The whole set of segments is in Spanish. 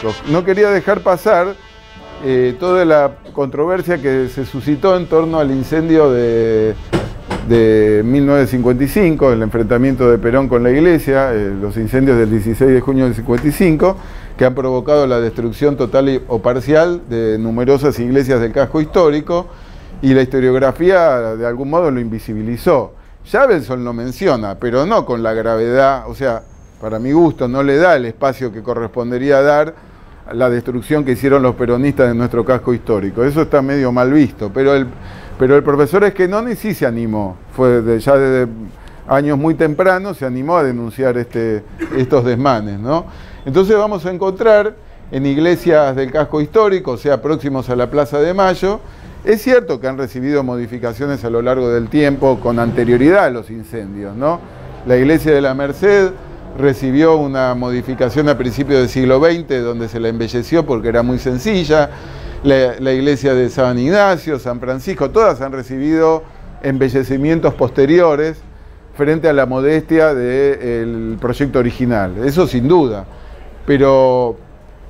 históricos. No quería dejar pasar toda la controversia que se suscitó en torno al incendio de 1955, el enfrentamiento de Perón con la Iglesia, los incendios del 16 de junio del 55, que han provocado la destrucción total o parcial de numerosas iglesias del casco histórico, y la historiografía de algún modo lo invisibilizó. Javelson lo menciona, pero no con la gravedad, o sea, para mi gusto no le da el espacio que correspondería dar a la destrucción que hicieron los peronistas de nuestro casco histórico. Eso está medio mal visto, pero el profesor Esquenoni sí se animó, ya desde años muy tempranos se animó a denunciar estos desmanes, ¿no? Entonces vamos a encontrar en iglesias del casco histórico, o sea, próximos a la Plaza de Mayo. Es cierto que han recibido modificaciones a lo largo del tiempo con anterioridad a los incendios, ¿no? La iglesia de la Merced recibió una modificación a principios del siglo XX donde se la embelleció porque era muy sencilla. La iglesia de San Ignacio, San Francisco, todas han recibido embellecimientos posteriores frente a la modestia del proyecto original, eso sin duda. Pero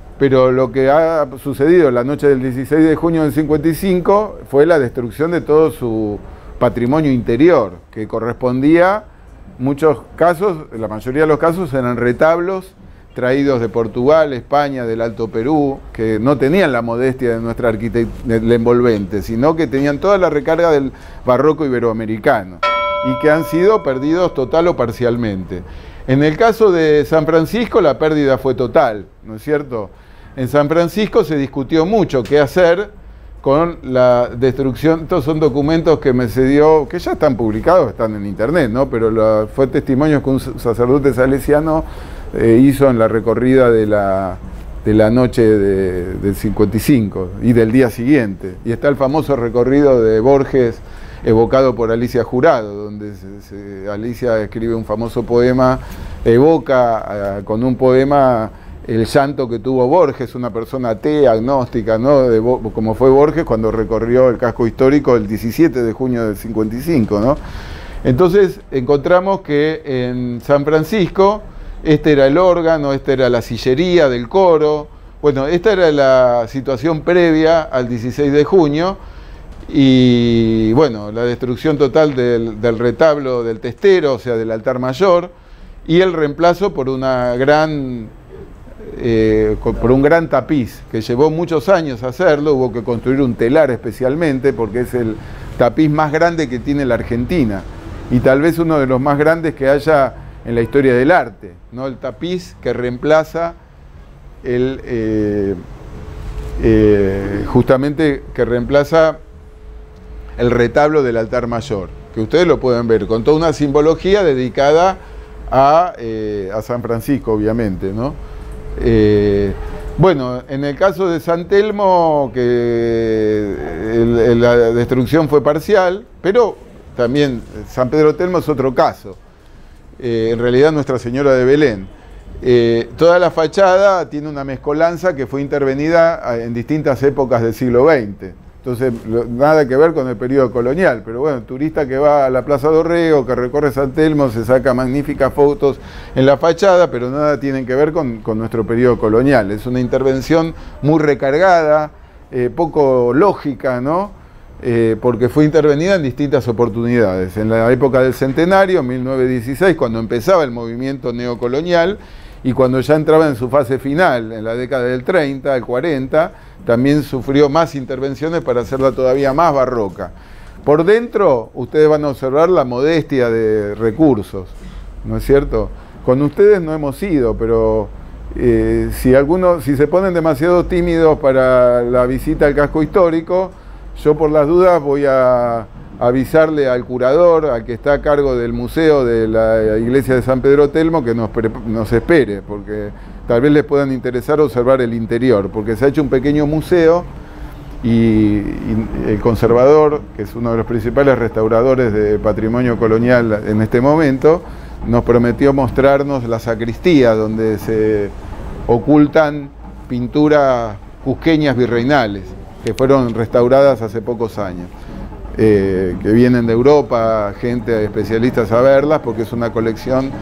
lo que ha sucedido la noche del 16 de junio del 55 fue la destrucción de todo su patrimonio interior, que correspondía, muchos casos, la mayoría de los casos eran retablos traídos de Portugal, España, del Alto Perú, que no tenían la modestia de nuestra arquitectura envolvente, sino que tenían toda la recarga del barroco iberoamericano y que han sido perdidos total o parcialmente. En el caso de San Francisco la pérdida fue total, ¿no es cierto? En San Francisco se discutió mucho qué hacer con la destrucción. Estos son documentos que me cedió, que ya están publicados, están en internet, ¿no? Pero fue testimonios que un sacerdote salesiano hizo en la recorrida de la noche del 55 y del día siguiente. Y está el famoso recorrido de Borges evocado por Alicia Jurado, donde Alicia escribe un famoso poema, evoca con un poema el llanto que tuvo Borges, una persona atea, agnóstica, ¿no? Como fue Borges cuando recorrió el casco histórico el 17 de junio del 55, ¿no? Entonces encontramos que en San Francisco este era el órgano, esta era la sillería del coro. Bueno, esta era la situación previa al 16 de junio y bueno, la destrucción total del retablo del testero, o sea, del altar mayor, y el reemplazo por un gran tapiz, que llevó muchos años hacerlo. Hubo que construir un telar especialmente, porque es el tapiz más grande que tiene la Argentina, y tal vez uno de los más grandes que haya en la historia del arte, ¿no? El tapiz que reemplaza justamente que reemplaza el retablo del altar mayor, que ustedes lo pueden ver, con toda una simbología dedicada a San Francisco, obviamente, ¿no? Bueno, en el caso de San Telmo, que la destrucción fue parcial, pero también San Pedro Telmo es otro caso. En realidad Nuestra Señora de Belén. Toda la fachada tiene una mezcolanza que fue intervenida en distintas épocas del siglo XX. Entonces, nada que ver con el periodo colonial, pero bueno, el turista que va a la Plaza Dorrego, que recorre San Telmo, se saca magníficas fotos en la fachada, pero nada tienen que ver con nuestro periodo colonial. Es una intervención muy recargada, poco lógica, ¿no? Porque fue intervenida en distintas oportunidades. En la época del centenario, 1916, cuando empezaba el movimiento neocolonial, y cuando ya entraba en su fase final, en la década del 30, el 40, también sufrió más intervenciones para hacerla todavía más barroca. Por dentro, ustedes van a observar la modestia de recursos, ¿no es cierto? Con ustedes no hemos ido, pero si se ponen demasiado tímidos para la visita al casco histórico, yo por las dudas voy a avisarle al curador, al que está a cargo del museo de la iglesia de San Pedro Telmo, que nos espere, porque tal vez les puedan interesar observar el interior, porque se ha hecho un pequeño museo y el conservador, que es uno de los principales restauradores de patrimonio colonial en este momento, nos prometió mostrarnos la sacristía, donde se ocultan pinturas cusqueñas virreinales, que fueron restauradas hace pocos años. Que vienen de Europa, gente especialistas a verlas, porque es una colección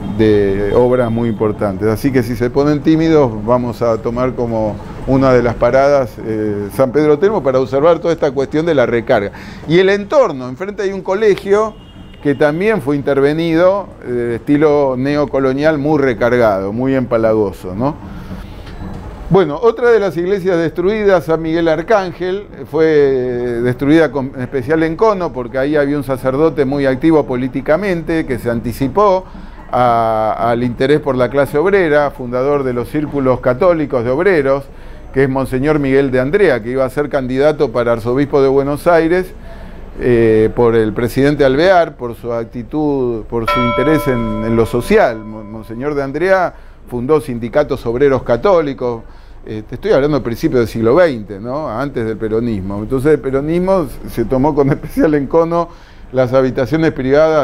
de obras muy importantes. Así que si se ponen tímidos, vamos a tomar como una de las paradas San Pedro Telmo para observar toda esta cuestión de la recarga. Y el entorno, enfrente hay un colegio que también fue intervenido, estilo neocolonial, muy recargado, muy empalagoso, ¿no? Bueno, otra de las iglesias destruidas, San Miguel Arcángel, fue destruida en especial en Cono, porque ahí había un sacerdote muy activo políticamente, que se anticipó al interés por la clase obrera, fundador de los círculos católicos de obreros, que es Monseñor Miguel de Andrea, que iba a ser candidato para arzobispo de Buenos Aires, por el presidente Alvear, por su actitud, por su interés en lo social. Monseñor de Andrea fundó sindicatos obreros católicos, te estoy hablando del principio del siglo XX, ¿no? Antes del peronismo. Entonces el peronismo se tomó con especial encono las habitaciones privadas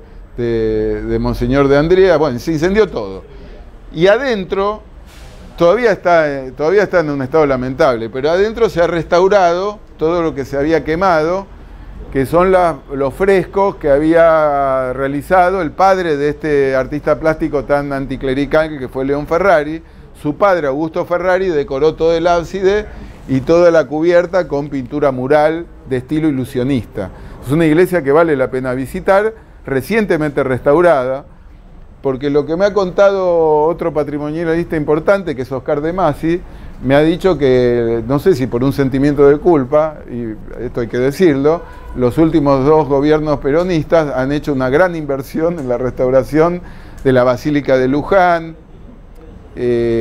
de Monseñor de Andrea. Bueno, se incendió todo. Y adentro, todavía está en un estado lamentable, pero adentro se ha restaurado todo lo que se había quemado, que son los frescos que había realizado el padre de este artista plástico tan anticlerical que fue León Ferrari. Su padre, Augusto Ferrari, decoró todo el ábside y toda la cubierta con pintura mural de estilo ilusionista. Es una iglesia que vale la pena visitar, recientemente restaurada, porque lo que me ha contado otro patrimonialista importante, que es Oscar de Masi, me ha dicho que, no sé si por un sentimiento de culpa, y esto hay que decirlo, los últimos 2 gobiernos peronistas han hecho una gran inversión en la restauración de la Basílica de Luján y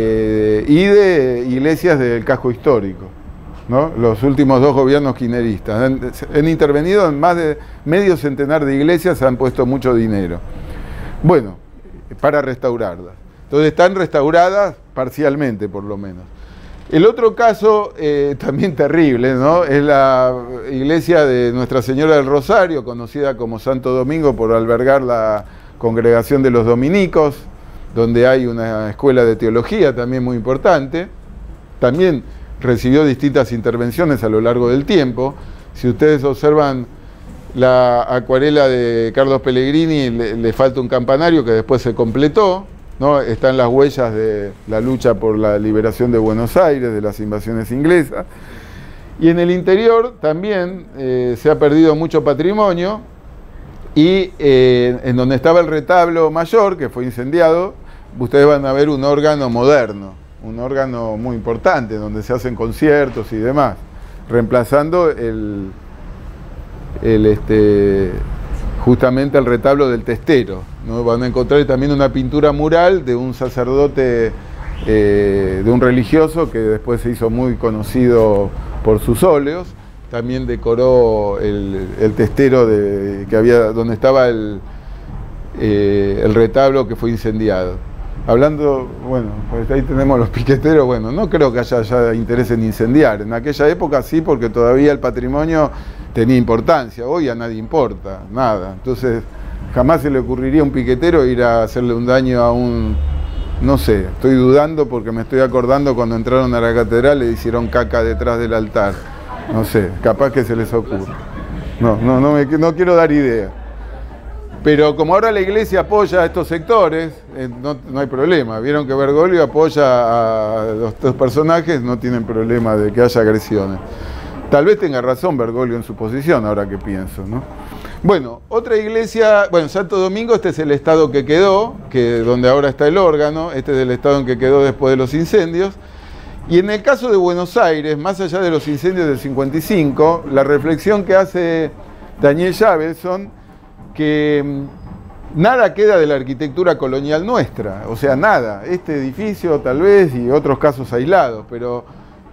de iglesias del casco histórico, ¿no? Los últimos 2 gobiernos kirchneristas han intervenido en más de medio centenar de iglesias, han puesto mucho dinero. Bueno, para restaurarlas. Entonces están restauradas parcialmente, por lo menos. El otro caso, también terrible, ¿no? Es la iglesia de Nuestra Señora del Rosario, conocida como Santo Domingo por albergar la congregación de los dominicos, donde hay una escuela de teología también muy importante. También recibió distintas intervenciones a lo largo del tiempo. Si ustedes observan la acuarela de Carlos Pellegrini, le falta un campanario que después se completó, ¿no? Están las huellas de la lucha por la liberación de Buenos Aires, de las invasiones inglesas. Y en el interior también se ha perdido mucho patrimonio, y en donde estaba el retablo mayor, que fue incendiado, ustedes van a ver un órgano moderno, un órgano muy importante, donde se hacen conciertos y demás, reemplazando justamente el retablo del testero, ¿no? Van a encontrar también una pintura mural de un sacerdote, de un religioso que después se hizo muy conocido por sus óleos. También decoró el testero que había, donde estaba el retablo que fue incendiado. Hablando, bueno, pues ahí tenemos los piqueteros. Bueno, no creo que haya interés en incendiar. En aquella época sí, porque todavía el patrimonio tenía importancia. Hoy a nadie importa, nada. Entonces, jamás se le ocurriría a un piquetero ir a hacerle un daño a un... No sé, estoy dudando porque me estoy acordando cuando entraron a la catedral le hicieron caca detrás del altar. No sé, capaz que se les ocurre. No quiero dar idea. Pero como ahora la iglesia apoya a estos sectores, no hay problema. Vieron que Bergoglio apoya a los 2 personajes, no tienen problema de que haya agresiones. Tal vez tenga razón Bergoglio en su posición, ahora que pienso, ¿no? Bueno, otra iglesia, bueno, Santo Domingo, este es el estado que quedó, donde ahora está el órgano, este es el estado en que quedó después de los incendios. Y en el caso de Buenos Aires, más allá de los incendios del 55, la reflexión que hace Daniel Javelson, que nada queda de la arquitectura colonial nuestra, o sea, nada. Este edificio tal vez y otros casos aislados, pero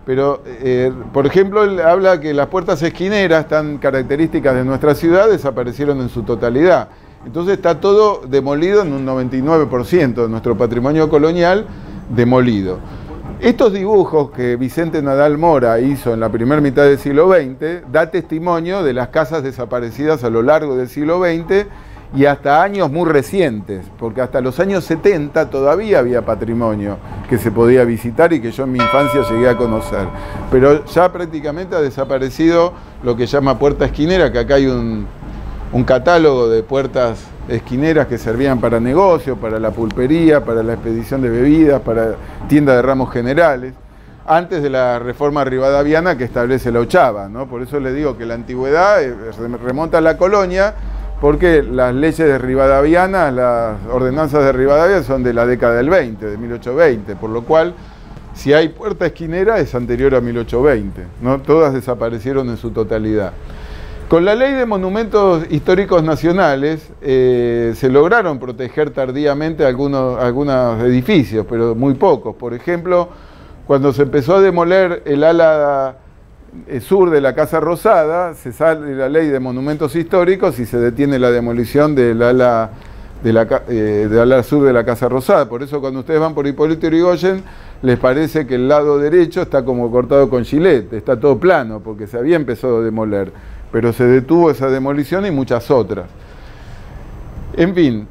por ejemplo, él habla que las puertas esquineras, tan características de nuestra ciudad, desaparecieron en su totalidad. Entonces está todo demolido en un 99% de nuestro patrimonio colonial, demolido. Estos dibujos que Vicente Nadal Mora hizo en la primera mitad del siglo XX da testimonio de las casas desaparecidas a lo largo del siglo XX y hasta años muy recientes, porque hasta los años 70 todavía había patrimonio que se podía visitar y que yo en mi infancia llegué a conocer. Pero ya prácticamente ha desaparecido lo que llama puerta esquinera, que acá hay un catálogo de puertas esquineras que servían para negocio, para la pulpería, para la expedición de bebidas, para tienda de ramos generales, antes de la reforma rivadaviana que establece la ochava, ¿no? Por eso le digo que la antigüedad remonta a la colonia, porque las leyes de Rivadaviana, las ordenanzas de Rivadavia son de la década del 20, de 1820, por lo cual si hay puerta esquinera es anterior a 1820, ¿no? Todas desaparecieron en su totalidad. Con la ley de monumentos históricos nacionales se lograron proteger tardíamente algunos edificios, pero muy pocos. Por ejemplo, cuando se empezó a demoler el ala sur de la Casa Rosada, se sale la ley de monumentos históricos y se detiene la demolición del ala sur de la Casa Rosada. Por eso cuando ustedes van por Hipólito Yrigoyen, les parece que el lado derecho está como cortado con gilet, está todo plano, porque se había empezado a demoler, pero se detuvo esa demolición y muchas otras. En fin,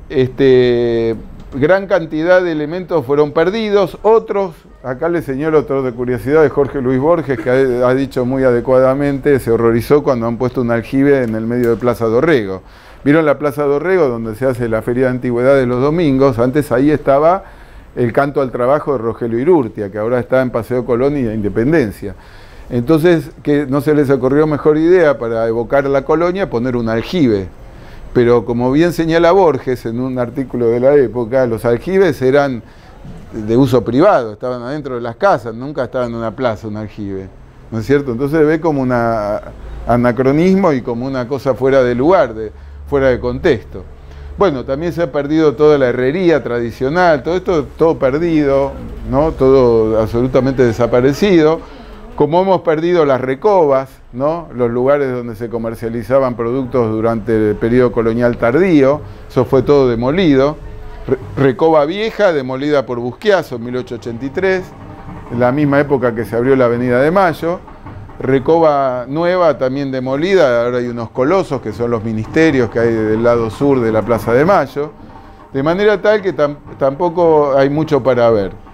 gran cantidad de elementos fueron perdidos, otros, acá les señalo otro de curiosidad de Jorge Luis Borges, que ha dicho muy adecuadamente, se horrorizó cuando han puesto un aljibe en el medio de Plaza Dorrego. ¿Vieron la Plaza Dorrego, donde se hace la Feria de Antigüedades los domingos? Antes ahí estaba el canto al trabajo de Rogelio Irurtia, que ahora está en Paseo Colón y Independencia. Entonces, que no se les ocurrió mejor idea para evocar la colonia, poner un aljibe. Pero como bien señala Borges en un artículo de la época, los aljibes eran de uso privado, estaban adentro de las casas, nunca estaban en una plaza un aljibe, ¿no es cierto? Entonces ve como un anacronismo y como una cosa fuera de lugar, fuera de contexto. Bueno, también se ha perdido toda la herrería tradicional, todo esto, todo perdido, ¿no? Todo absolutamente desaparecido. Como hemos perdido las recobas, ¿no? Los lugares donde se comercializaban productos durante el periodo colonial tardío, eso fue todo demolido. Recoba Vieja, demolida por Busquiazo en 1883, en la misma época que se abrió la Avenida de Mayo. Recoba Nueva también demolida, ahora hay unos colosos que son los ministerios que hay del lado sur de la Plaza de Mayo, de manera tal que tampoco hay mucho para ver.